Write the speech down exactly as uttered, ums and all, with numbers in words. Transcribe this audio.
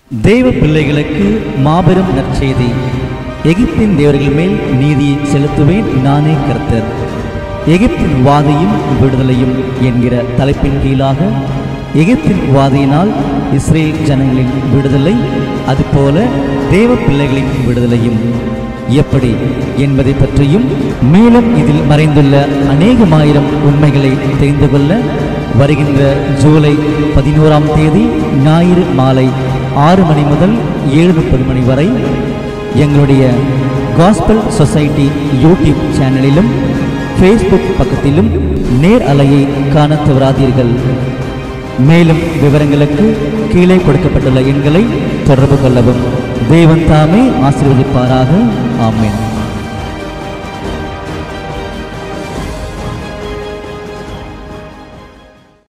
தேவ பிள்ளைகளுக்கு மாபெரும் நற்செய்தி. எகிப்தின் தேவர்கள் மேல் நீதியை செலுத்துவேன் நானே கர்த்தர். எகிப்தின் வாதையும் விடுதலையும் என்கிற தலைப்பின் கீழாக எகிப்தின் வாதையினால் இஸ்ரேல் ஜனங்களின் விடுதலை, அதுபோல தேவ பிள்ளைகளின் விடுதலையும் எப்படி என்பதை பற்றியும், மேலும் இதில் மறைந்துள்ள அநேகமாயிரம் உண்மைகளை தெரிந்து கொள்ள வருகின்ற ஜூலை பதினோராம் தேதி ஞாயிறு மாலை ஆறு மணி முதல் ஏழு முப்பது மணி வரை எங்களுடைய காஸ்பல் சொசைட்டி யூடியூப் சேனலிலும் ஃபேஸ்புக் பக்கத்திலும் நேர் அலையை காண தவறாதீர்கள். மேலும் விவரங்களுக்கு கீழே கொடுக்கப்பட்டுள்ள எண்களை தொடர்பு கொள்ளவும். தேவன் தாமே ஆசீர்வதிப்பாராக. ஆமென்.